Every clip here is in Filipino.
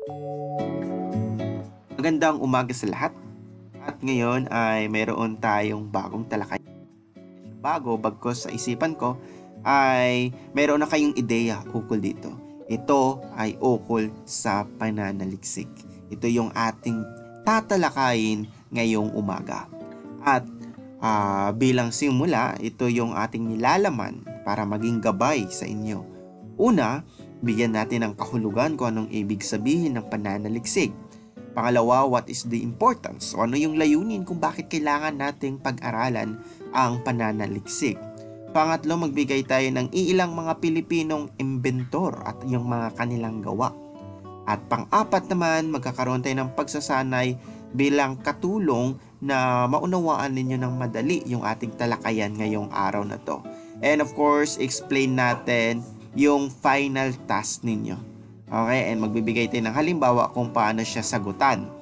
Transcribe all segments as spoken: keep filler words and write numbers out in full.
Magandang umaga sa lahat. At ngayon ay mayroon tayong bagong talakay. Bago, bagkos sa isipan ko, ay mayroon na kayong ideya ukol dito. Ito ay ukol sa pananaliksik. Ito yung ating tatalakayin ngayong umaga. At uh, bilang simula, ito yung ating nilalaman para maging gabay sa inyo. Una, bigyan natin ng kahulugan kung anong ibig sabihin ng pananaliksik. Pangalawa, what is the importance? O ano yung layunin kung bakit kailangan nating pag-aralan ang pananaliksik. Pangatlo, magbigay tayo ng iilang mga Pilipinong inventor at yung mga kanilang gawa. At pang-apat naman, magkakaroon tayo ng pagsasanay bilang katulong na maunawaan ninyo ng madali yung ating talakayan ngayong araw na to. And of course, explain natin yung final task ninyo. Okay, and magbibigay tayo ng halimbawa kung paano siya sagutan.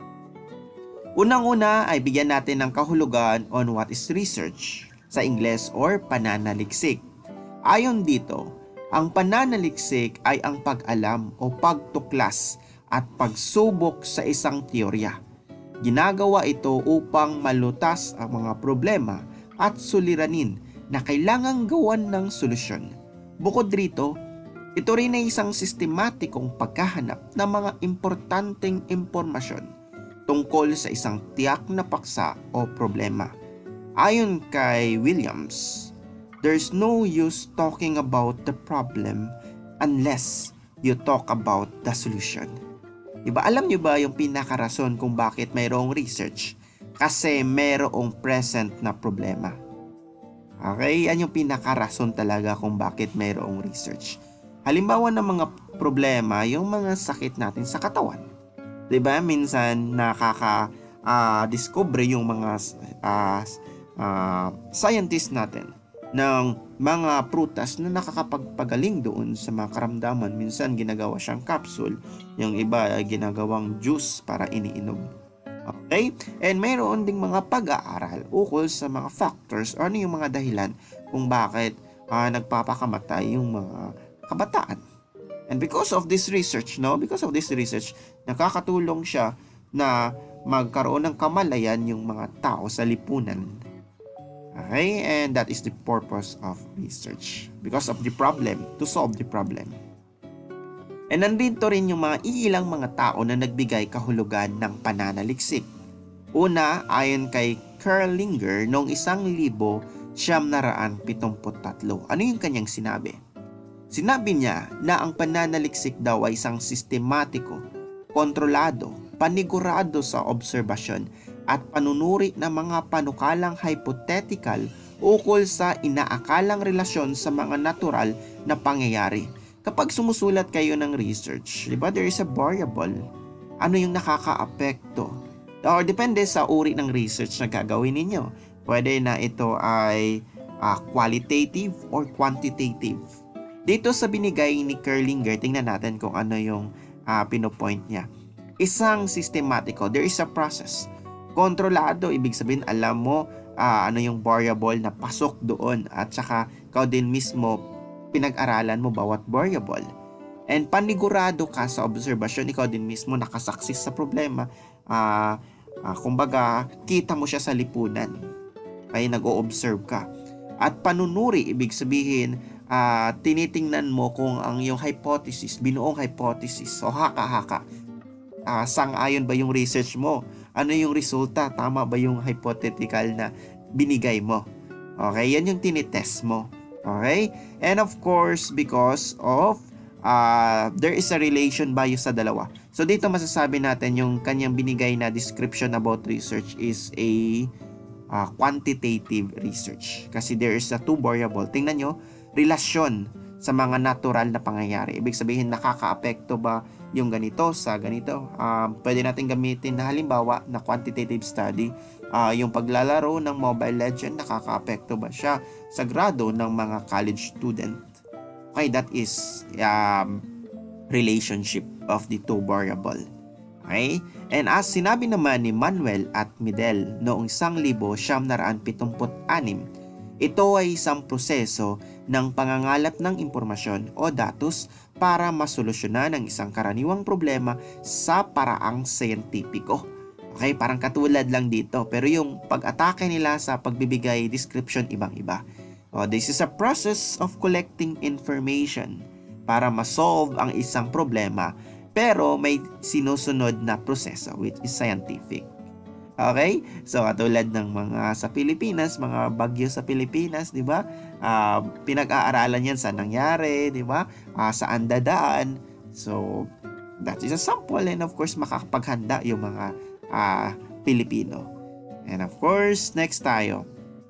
Unang-una ay bigyan natin ng kahulugan on what is research sa Ingles or pananaliksik. Ayon dito, ang pananaliksik ay ang pag-alam o pagtuklas at pagsubok sa isang teorya. Ginagawa ito upang malutas ang mga problema at suliranin na kailangang gawan ng solusyon. Bukod rito, ito rin ay isang sistematikong paghahanap ng mga importanteng impormasyon tungkol sa isang tiyak na paksa o problema. Ayon kay Williams, there's no use talking about the problem unless you talk about the solution. Diba, alam nyo ba yung pinakarason kung bakit mayroong research? Kasi mayroong present na problema. Okay, yan yung pinakarason talaga kung bakit mayroong research. Halimbawa ng mga problema, yung mga sakit natin sa katawan. Diba? Minsan nakaka-discover uh, yung mga uh, uh, scientists natin ng mga prutas na nakakapagpagaling doon sa mga karamdaman. Minsan ginagawa siyang capsule, yung iba ginagawang juice para iniinom. Okay? And mayroon ding mga pag-aaral ukol sa mga factors o ano yung mga dahilan kung bakit uh, nagpapakamatay yung mga kabataan. And because of this research, no, because of this research, nakakatulong siya na magkaroon ng kamalayan yung mga tao sa lipunan. Okay? And that is the purpose of research. Because of the problem, to solve the problem. And nandito rin yung mga iilang mga tao na nagbigay kahulugan ng pananaliksik. Una, ayon kay Kahulugan, noong isang libo siyam na raan pitumput tatlo. Ano yung kanyang sinabi? Sinabi niya na ang pananaliksik daw ay isang sistematiko, kontrolado, panigurado sa obserbasyon at panunuri ng mga panukalang hypothetical ukol sa inaakalang relasyon sa mga natural na pangyayari. Kapag sumusulat kayo ng research, di ba, there is a variable. Ano yung nakaka-apekto? Or depende sa uri ng research na gagawin ninyo. Pwede na ito ay uh, qualitative or quantitative. Dito sa binigay ni Kahulugan, tingnan natin kung ano yung uh, pinopoint niya. Isang sistematiko, there is a process. Kontrolado, ibig sabihin alam mo uh, ano yung variable na pasok doon at saka ikaw din mismo pinag-aralan mo bawat variable. And panigurado ka sa obserbasyon, ikaw din mismo nakasaksis sa problema. Uh, uh, kumbaga, kita mo siya sa lipunan. Ay nag-o-observe ka. At panunuri, ibig sabihin, Uh, tinitingnan mo kung ang yung hypothesis, binuong hypothesis o haka-haka, uh, sang-ayon ba yung research mo? Ano yung resulta? Tama ba yung hypothetical na binigay mo? Okay, yan yung tinitest mo. Okay? And of course, because of uh, there is a relation bias sa dalawa. So dito masasabi natin yung kanyang binigay na description about research is a uh, quantitative research. Kasi there is a two variable. Tingnan nyo, relasyon sa mga natural na pangyayari. Ibig sabihin, nakaka-apekto ba yung ganito sa ganito? Um, pwede natin gamitin na halimbawa na quantitative study. Uh, yung paglalaro ng Mobile Legend, nakaka-apekto ba siya sa grado ng mga college student? Okay, that is um, relationship of the two variable. Okay? And as sinabi naman ni Manuel at Midel noong isang libo siyam na raan pitumput anim, Ito ay isang proseso ng pangangalap ng impormasyon o datos para masolusyonan ang isang karaniwang problema sa paraang siyentipiko. Okay, parang katulad lang dito, pero yung pag-atake nila sa pagbibigay description ibang-iba. Oh, this is a process of collecting information para ma-solve ang isang problema, pero may sinusunod na proseso which is scientific. Okay? So katulad ng mga sa Pilipinas, mga bagyo sa Pilipinas, 'di ba? Uh, pinag-aaralan 'yan sa nangyari, 'di ba? Uh, saan dadaan. So that is a sample, and of course makakapaghanda yung mga uh, Pilipino. And of course, next tayo.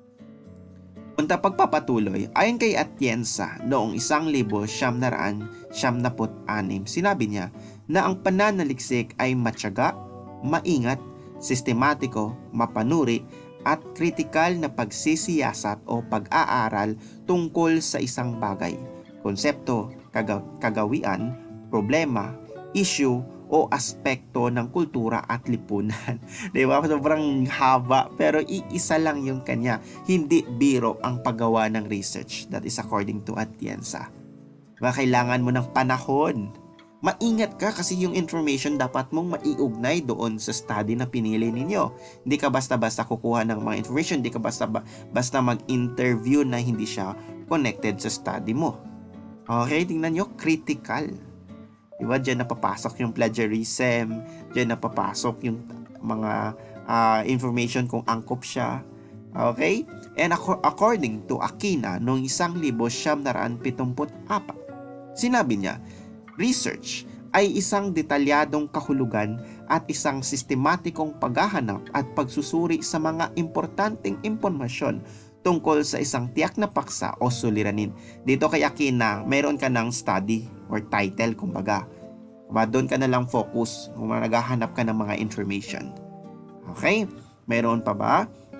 Punta pagpapatuloy, ayon kay Atienza noong isang libo siyam na raan siyam na put anim, sinabi niya na ang pananaliksik ay matyaga, maingat, sistematiko, mapanuri at kritikal na pagsisiyasat o pag-aaral tungkol sa isang bagay, konsepto, kagaw- kagawian, problema, issue o aspekto ng kultura at lipunan. Diba? Sobrang haba, pero iisa lang yung kanya. Hindi biro ang paggawa ng research. That is according to Atienza. Diba? Kailangan mo ng panahon. Maingat ka kasi yung information dapat mong maiugnay doon sa study na pinili ninyo. Hindi ka basta-basta kukuha ng mga information. Hindi ka basta-basta mag-interview na hindi siya connected sa study mo. Okay? Tingnan nyo, critical. Diba? Diyan napapasok yung plagiarism, diyan napapasok yung mga uh, information kung angkop siya. Okay? And ac- according to Aquina, noong isang libo siyam na raan pitumput apat, sinabi niya, research ay isang detalyadong kahulugan at isang sistematikong paghahanap at pagsusuri sa mga importanteng impormasyon tungkol sa isang tiyak na paksa o suliranin. Dito kay Aquina, mayroon ka ng study or title, kumbaga. Diba? Doon ka na lang focus kung naghahanap ka ng mga information. Okay? Mayroon pa ba?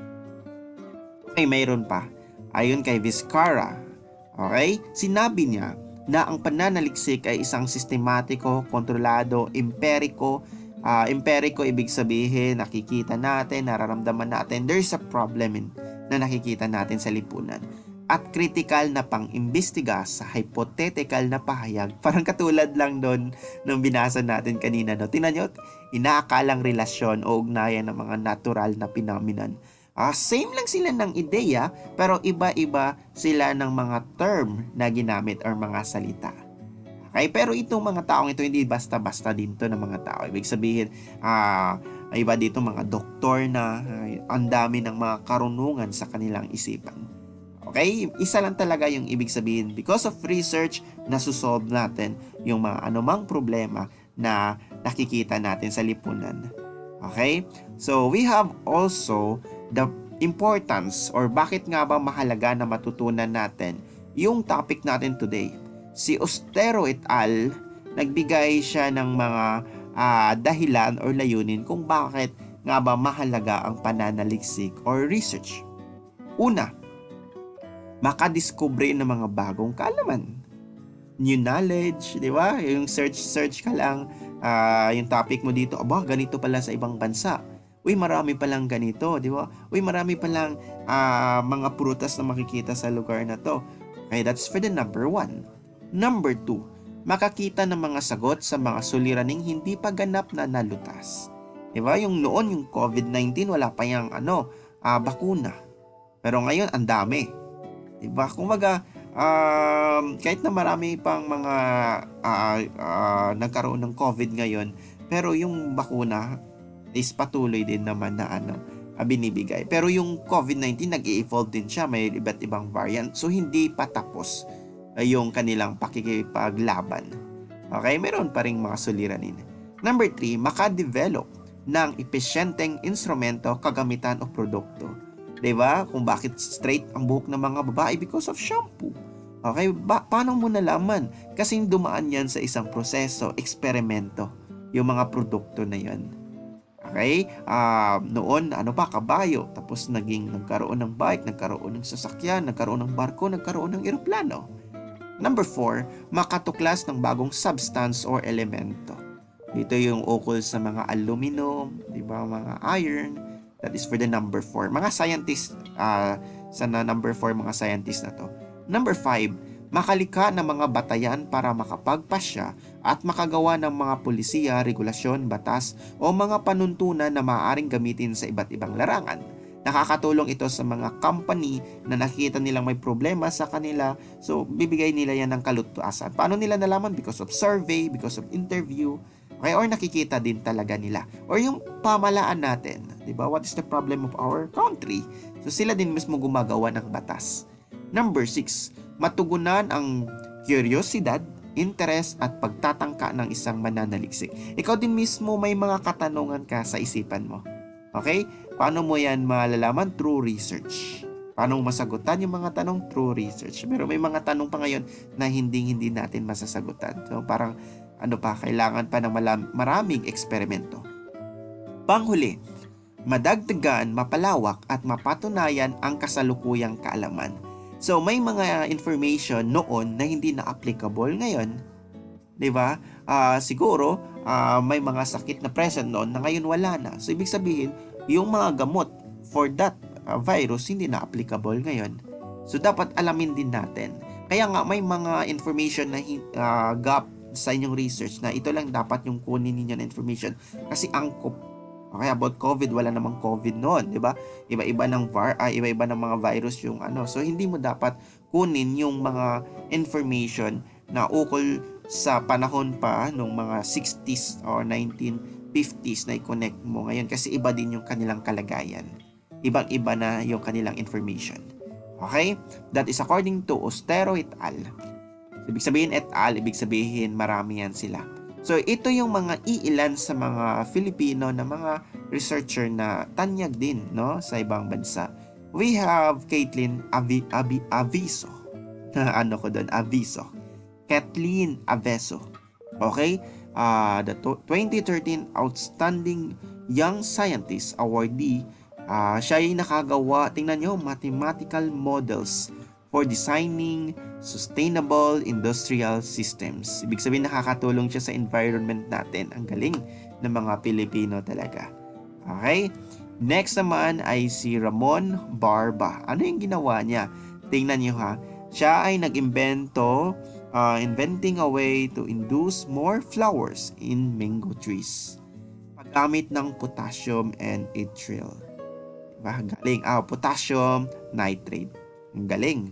Okay, mayroon pa. Ayon kay Vizcarra, okay? Sinabi niya na ang pananaliksik ay isang sistematiko, kontrolado, empiriko. Uh, empiriko ibig sabihin, nakikita natin, nararamdaman natin, there's a problem in, na nakikita natin sa lipunan. At critical na pang-imbestiga sa hypothetical na pahayag. Parang katulad lang doon nung binasa natin kanina. No? Tingnan nyo, inaakalang relasyon o ugnayan ng mga natural na phenomenon. Uh, same lang sila ng ideya, pero iba-iba sila ng mga term na ginamit or mga salita. Okay? Pero itong mga taong ito, hindi basta-basta din to ng mga tao. Ibig sabihin, uh, iba dito mga doktor na uh, ang dami ng mga karunungan sa kanilang isipan. Okay? Isa lang talaga yung ibig sabihin. Because of research, nasusolve natin yung mga anumang problema na nakikita natin sa lipunan. Okay? So, we have also the importance or bakit nga ba mahalaga na matutunan natin yung topic natin today. Si Ostero et al. Nagbigay siya ng mga uh, dahilan or layunin kung bakit nga ba mahalaga ang pananaliksik or research. Una, makadiskubre ng mga bagong kaalaman. New knowledge, di ba? Yung search-search ka lang, uh, yung topic mo dito, aba, ganito pala sa ibang bansa. Uy, marami palang ganito, di ba? Uy, marami palang uh, mga prutas na makikita sa lugar na to. Okay, that's for the number one. Number two, makakita ng mga sagot sa mga suliraning hindi pa ganap na nalutas. Di ba? Yung noon, yung covid nineteen, wala pa yung ano, uh, bakuna. Pero ngayon, ang dami. Di ba? Kumbaga, um, kahit na marami pang mga uh, uh, nagkaroon ng COVID ngayon, pero yung bakuna is patuloy din naman na ano, uh, binibigay. Pero yung covid nineteen, nag-i-evolve din siya. May iba't ibang variant. So, hindi pa tapos uh, yung kanilang pakikipaglaban. Okay? Meron pa rin mga suliranin. Number three, makadevelop ng epesyenteng instrumento, kagamitan o produkto. Diba? Kung bakit straight ang buhok ng mga babae because of shampoo. Okay? Ba- paano mo nalaman? Kasi dumaan yan sa isang proseso, eksperimento, yung mga produkto na yan. Okay? Uh, noon, ano pa, kabayo. Tapos naging nagkaroon ng bike, nagkaroon ng sasakyan, nagkaroon ng barko, nagkaroon ng eroplano. Number four, makatuklas ng bagong substance or elemento. Dito yung ukol sa mga aluminum, diba? Mga iron. That is for the number four. Mga scientists uh, sa na number four mga scientist na to. Number five, makalika ng mga batayan para makapagpasya at makagawa ng mga pulisiya, regulasyon, batas o mga panuntunan na maaaring gamitin sa iba't ibang larangan. Nakakatulong ito sa mga company na nakikita nilang may problema sa kanila, so bibigay nila yan ng kalutuasan. Paano nila nalaman? Because of survey, because of interview, okay, or nakikita din talaga nila. Or yung pamalaan natin, di ba? What is the problem of our country? So sila din mismo gumagawa ng batas. Number six, matugunan ang kuryosidad, interes at pagtatangka ng isang mananaliksik. Ikaw din mismo may mga katanungan ka sa isipan mo. Okay? Paano mo yan malalaman? Through research. Paano mo masagutan yung mga tanong? Through research. Pero may mga tanong pa ngayon na hindi-hindi natin masasagutan. So parang ano pa, kailangan pa ng maraming eksperimento. Panghuli, madagdagan, mapalawak at mapatunayan ang kasalukuyang kaalaman. So may mga information noon na hindi na applicable ngayon. 'Di ba? Uh, siguro uh, may mga sakit na present noon na ngayon wala na. So ibig sabihin, yung mga gamot for that uh, virus hindi na applicable ngayon. So dapat alamin din natin. Kaya nga may mga information na uh, gap sa inyong research na ito lang dapat yung kunin ninyo na information kasi angkop. Okay, about COVID, wala namang COVID noon, di ba? Iba-iba ng var, ah, iba-iba ng mga virus yung ano. So hindi mo dapat kunin yung mga information na ukol sa panahon pa nung mga sixties or nineteen fifties na i-connect mo ngayon kasi iba din yung kanilang kalagayan. Ibang-iba na yung kanilang information. Okay? That is according to Ostero et al. Ibig sabihin et al, ibig sabihin marami yan sila. So ito yung mga iilan sa mga Filipino na mga researcher na tanyag din, no, sa ibang bansa. We have Caitlin Avi, Avi, Aviso. ano ko doon? Aviso. Kathleen Aveso. Okay? Uh, the twenty thirteen Outstanding Young Scientist Awardee. Uh, siya ay nakagawa, tingnan nyo, mathematical models for designing sustainable industrial systems. Ibig sabihin nakakatulong siya sa environment natin. Ang galing ng mga Pilipino talaga. Okay? Next naman ay si Ramon Barba. Ano yung ginawa niya? Tingnan niyo ha. Siya ay nag-invento, uh, inventing a way to induce more flowers in mango trees. Paggamit ng potassium and yttrium. Diba? Galing. Ah, potassium nitrate. Ang galing.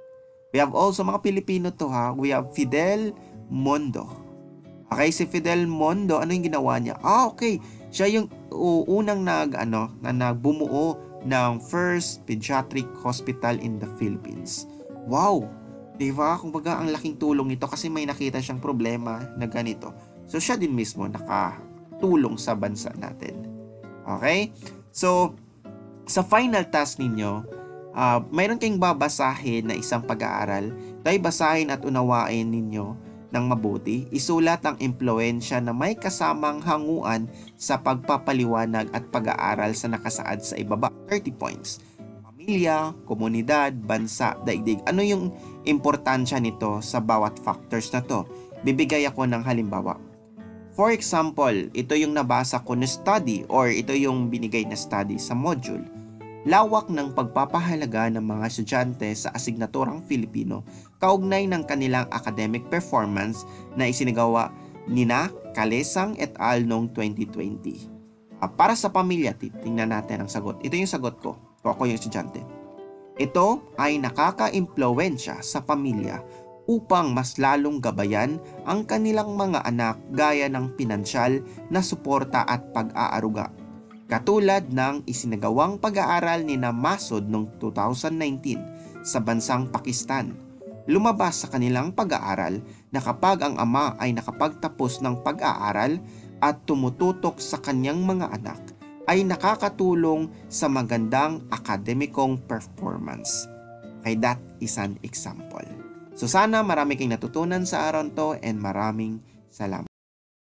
We have also mga Pilipino to ha. We have Fidel Mondo. Okay, si Fidel Mondo, ano yung ginawa niya? Ah, okay. Siya yung uh, unang nag, ano, na nagbumuo ng first pediatric hospital in the Philippines. Wow! Diba? Kumbaga, ang laking tulong nito kasi may nakita siyang problema na ganito. So, siya din mismo nakatulong sa bansa natin. Okay? So, sa final task ninyo, Uh, mayroon kayong babasahin na isang pag-aaral, tayo basahin at unawain ninyo ng mabuti. Isulat ang impluensya na may kasamang hanguan sa pagpapaliwanag at pag-aaral sa nakasaad sa ibaba. thirty points. Pamilya, komunidad, bansa, daigdig. Ano yung importansya nito sa bawat factors na to? Bibigay ako ng halimbawa. For example, ito yung nabasa ko na study or ito yung binigay na study sa module. Lawak ng pagpapahalaga ng mga estudyante sa asignaturang Filipino kaugnay ng kanilang academic performance na isinagawa nina Kalesang et al. Noong twenty twenty. Uh, para sa pamilya, tingnan natin ang sagot. Ito yung sagot ko. Kung ako yung estudyante. Ito ay nakaka-impluwensya sa pamilya upang mas lalong gabayan ang kanilang mga anak gaya ng pinansyal na suporta at pag-aaruga. Katulad ng isinagawang pag-aaral ni na Masud noong two thousand nineteen sa bansang Pakistan. Lumabas sa kanilang pag-aaral na kapag ang ama ay nakapagtapos ng pag-aaral at tumututok sa kanyang mga anak, ay nakakatulong sa magandang akademikong performance. Okay, that is an example. So sana marami kayong natutunan sa araw to and maraming salamat.